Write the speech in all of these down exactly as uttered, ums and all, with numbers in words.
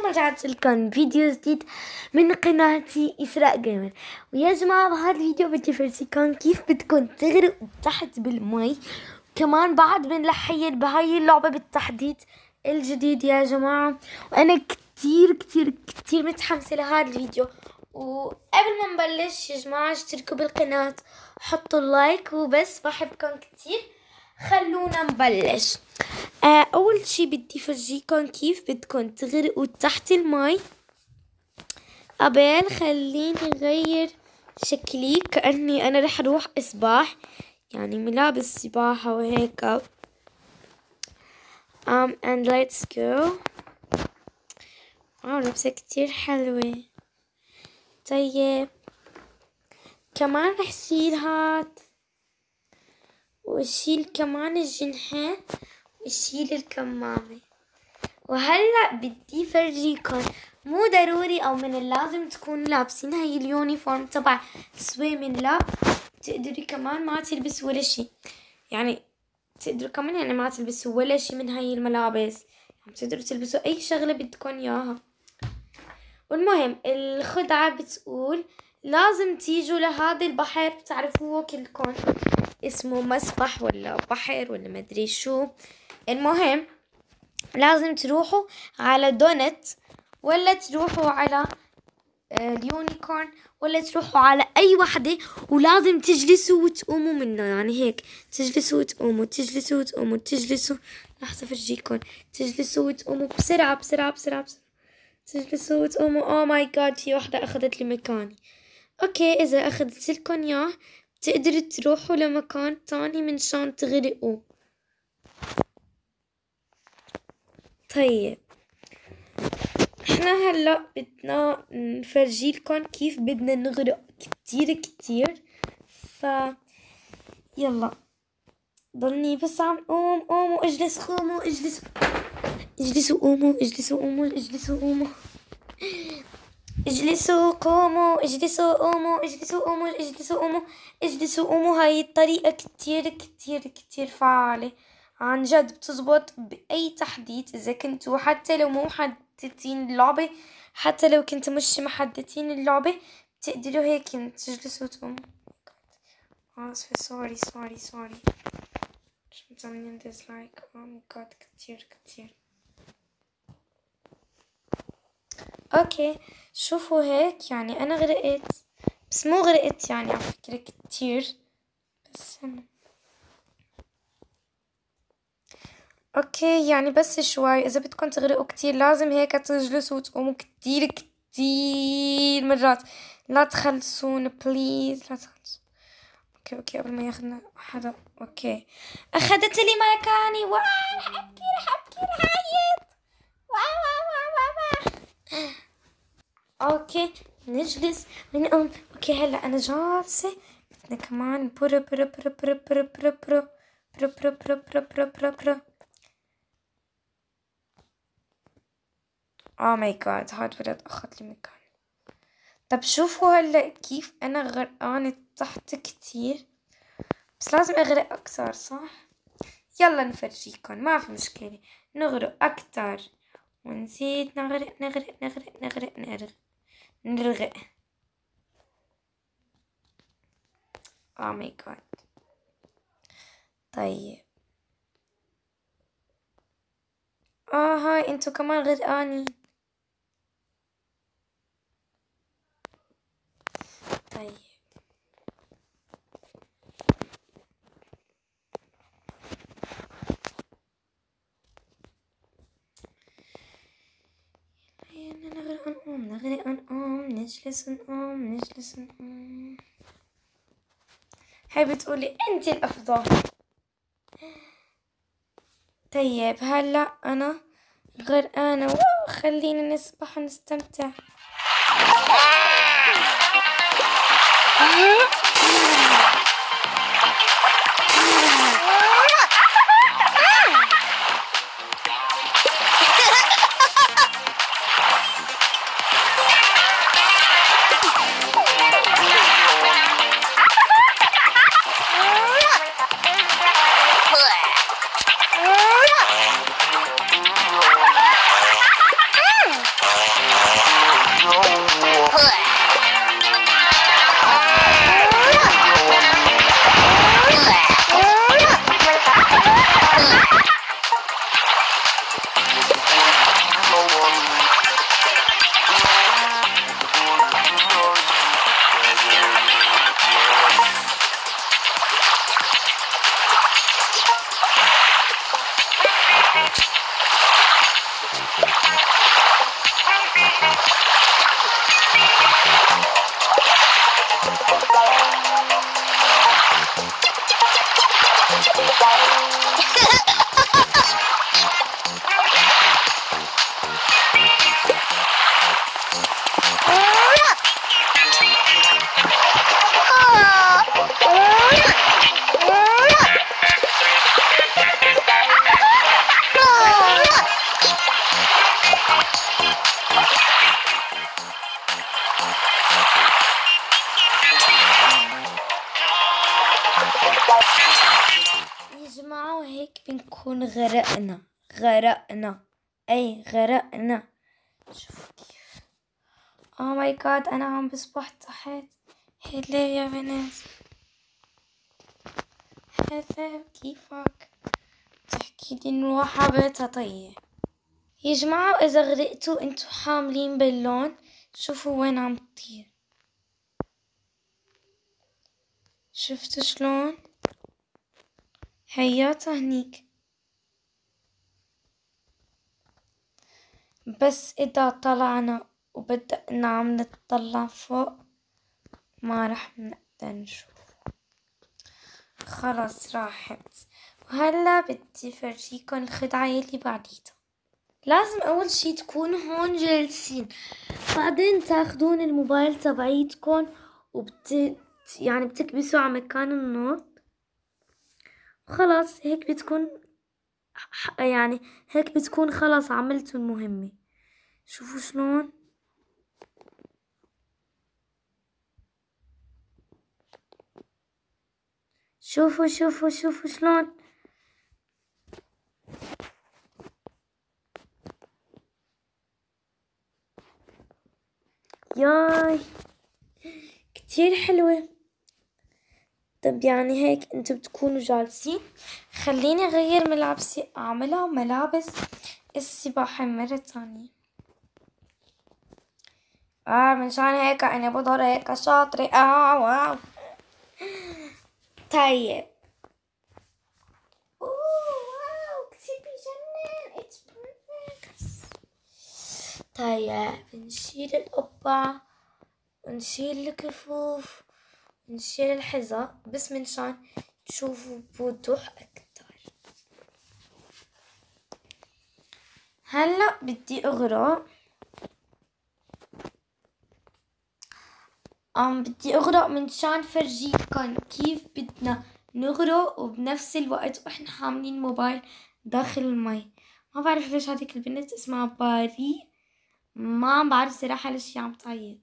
رجعت لكم فيديو جديد من قناتي إسراء جيمر. ويا جماعة بهذا الفيديو بدي أفرجيكم كيف بدكم تغرقوا تحت بالمي، كمان بعد بنلحيل بهاي اللعبة بالتحديث الجديد يا جماعة. وأنا كتير كتير كتير متحمسة لهذا الفيديو. وقبل ما نبلش يا جماعة اشتركوا بالقناة، حطوا لايك وبس، بحبكم كتير. خلونا نبلش. آه اول شي بدي فرجيكم كيف بدكم تغرقوا تحت المي. قبل خليني غير شكلي كأني انا رح اروح اسبح، يعني ملابس سباحة وهيك. um and let's go. اه لبسة كتير حلوة. طيب كمان رح شيل هاد، وشيل كمان الجنحين، وشيل الكمامة. وهلأ بدي فرجيكم، مو ضروري او من اللازم تكونوا لابسين هاي اليونيفورم تبع سويمن، لا تقدري كمان ما تلبسوا ولا شي، يعني تقدروا كمان يعني ما تلبسوا ولا شي من هاي الملابس، يعني تقدروا تلبسوا اي شغلة بدكم اياها. والمهم الخدعة بتقول لازم تيجوا لهذا البحر، بتعرفوه كلكم اسمه مسبح ولا بحر ولا مدري شو. المهم لازم تروحوا على دونت، ولا تروحوا على اليونيكورن، ولا تروحوا على اي وحدة، ولازم تجلسوا وتقوموا منه، يعني هيك تجلسوا وتقوموا تجلسوا وتقوموا تجلسوا. لحظة فرجيكم، تجلسوا وتقوموا بسرعة بسرعة بسرعة بسرعة، تجلسوا وتقوموا. اوه ماي جاد، في وحدة اخذت لي مكاني. اوكي اذا اخذت لكم اياه بتقدروا تروحوا لمكان تاني من شان تغرقوا. طيب احنا هلا بدنا نفرجيلكم كيف بدنا نغرق كتير كتير. ف يلا ضلني بس عم قوم قوموا اجلس، قوموا اجلسوا اجلسوا قوموا اجلسوا قوموا اجلسوا قوموا اجلسوا قوموا اجلسوا قوموا اجلسوا قوموا اجلسوا قوموا اجلسوا قوموا. هاي الطريقة كتير كتير كتير فعالة عن جد، بتزبط بأي تحديث. إذا كنتوا حتى لو مو محددين اللعبة، حتى لو كنتوا مش محددين اللعبة، بتقدروا هيك تجلسوا وتقوموا. آسفة، سوري سوري سوري مش متعملين ديسلايك. oh my god كتير كتير. اوكي شوفوا هيك، يعني انا غرقت، بس مو غرقت يعني على فكرة كتير، بس أنا. اوكي يعني بس شوي. اذا بدكم تغرقوا كتير لازم هيك تجلسوا وتقوموا كتير كتير مرات، لا تخلصون بليز، لا تخلصون. اوكي اوكي قبل ما ياخذنا حدا. اوكي اخذت لي مكاني. واو رح ابكي رح ابكي رح اعيط. واو واو واو واو. اوكي نجلس ونقوم. اوكي هلا انا جالسة، بدنا كمان برو برو برو برو برو برو برو برو برو برو برو برو برو برو. oh my god هاد ولد اخذ لي مكان. طب شوفوا هلا كيف انا غرقانة تحت كتير، بس لازم اغرق اكتر صح؟ يلا نفرجيكم، ما في مشكلة، نغرق اكتر ونزيد نغرق نغرق نغرق نغرق نغرق نرغق. oh my god. طيب اه هاي انتو كمان غرقانين. طيب نغرق نقوم نغرق نقوم نجلس نقوم نجلس نقوم. هاي بتقولي انت الافضل. طيب هلا انا غرقانة، واو خلينا نسبح ونستمتع. يا جماعة وهيك بنكون غرقنا غرقنا أي غرقنا. شوفوا كيف oh my god أنا عم بسبح تحت. هلا يا بنات، هلا كيفك؟ تحكيلي إنه حابتها. طيب يا جماعة إذا غرقتوا انتو حاملين بالون شوفوا وين عم تطير. شفتوا شلون؟ هياتا هنيك. بس إذا طلعنا وبدأنا عم نتطلع فوق ما رح نقدر نشوف. خلاص راحت. وهلا بدي فرجيكم الخدعة يلي بعديتها. لازم أول شي تكونوا هون جالسين، بعدين تاخدون الموبايل تبعيتكم وبت يعني بتكبسوا على مكان النوت. خلاص هيك بتكون يعني هيك بتكون خلاص عملتوا المهمة. شوفوا شلون شوفوا شوفوا شوفوا شلون. ياي كتير حلوة. طب يعني هيك انتوا بتكونوا جالسين. خليني اغير ملابسي اعملها ملابس السباحة مرة تانية. اه منشان هيك انا بظهر هيك شاطرة. اه واو. طيب اوه واو كتير بيجنن. اتس بيرفكت. طيب نشيل القبعة ونشيل الكفوف ونشيل الحذاء بس منشان تشوفوا بوضوح اكتر. هلا بدي اغرق. ام بدي اغرق منشان فرجيكم كيف بدنا نغرق وبنفس الوقت واحنا حاملين موبايل داخل المي. ما بعرف ليش هذيك البنت اسمها باري، ما عم بعرف صراحة ليش هي عم تعيط.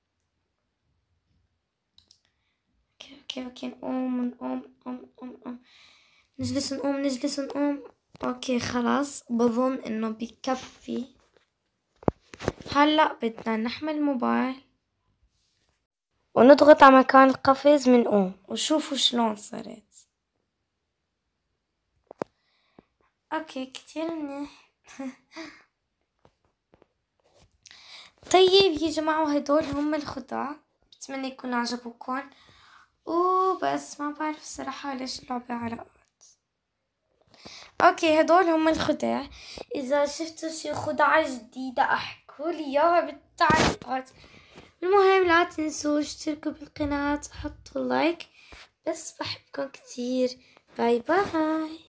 اوكي اوكي اوكي نقوم نقوم نقوم نقوم نقوم نجلس نقوم نجلس نقوم. اوكي خلاص بظن انه بكفي. هلا بدنا نحمل الموبايل ونضغط على مكان القفز منقوم وشوفوا شلون صارت. اوكي كتير منيح. طيب يا جماعة هدول هم الخدع، بتمنى يكونوا عجبوكم. وبس ما بعرف صراحة ليش اللعبة علقت. اوكي هدول هم الخدع. اذا شفتوا شي خدعة جديدة احكولي اياها بالتعليقات. المهم لا تنسوا اشتركوا بالقناة وحطوا لايك. بس بحبكم كتير. باي باي.